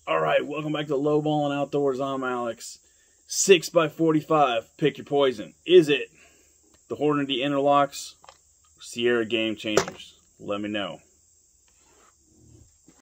All right, welcome back to Low Ballin' Outdoors. I'm Alex. 6x45. Pick your poison. Is it the Hornady Interlocks or Sierra Game Changers? Let me know.